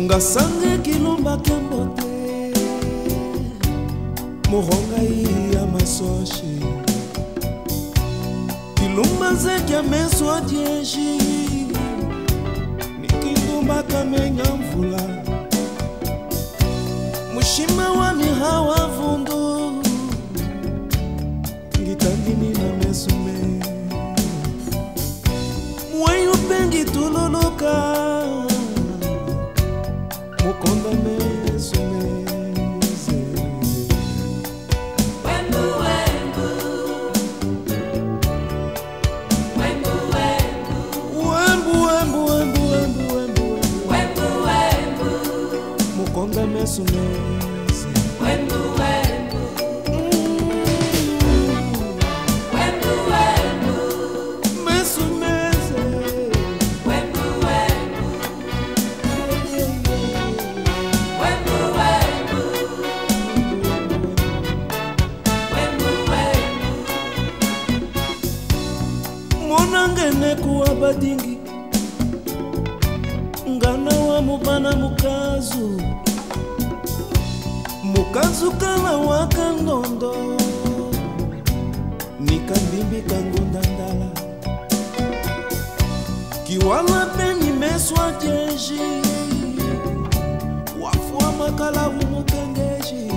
Ngasange kilomba kembote Morongai ya masoshi Kilomba zekia meswa dieji Nikindumba kamenya mvula Mushima wa mihawa vundu Ngitandini na mesume Mwayo pengi tuloloka Mukonda mesume Mukonda mesumeze Wembu wembu Wembu wembu mesumeze Wembu wembu Wembu wembu Wembu wembu Monangene kuwa badingi Ngana wa mubana mukazu Mukazu kala wakandondo Nikambimbi kangundandala Kiwala peni meswa jeji Wafua makala umukengeji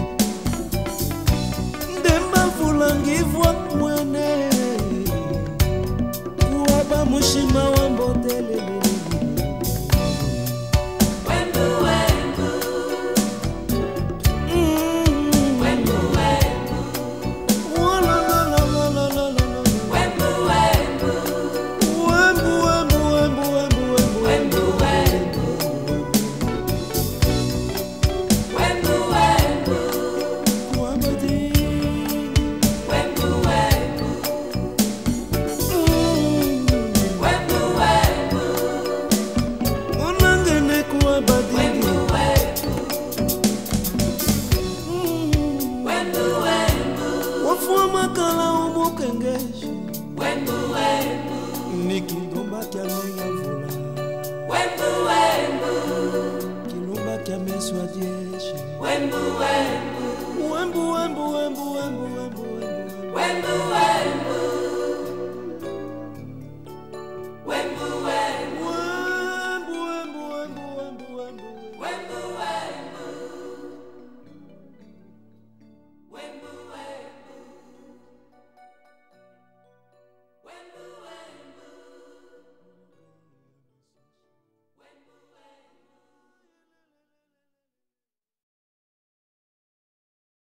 Ndemba fulangivwa mwene Kuwaba mushima wa mbotele Wafua makala umukengeji Wembu wembu Nikindumba kia menya vula Wembu wembu Kilumba kia meswa dieji Wembu wembu Wembu wembu wembu wembu wembu wembu Wembu wembu